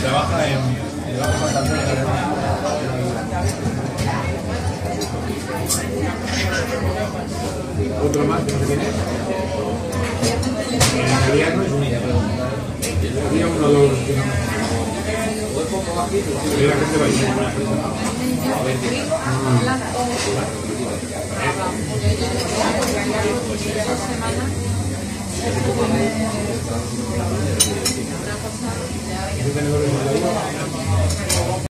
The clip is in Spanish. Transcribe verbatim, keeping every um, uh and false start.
trabaja en el Banco Santander. Otro más que no sé quién es. En realidad no es única, pero había uno o dos que no me pero la gente va a ir. Mm.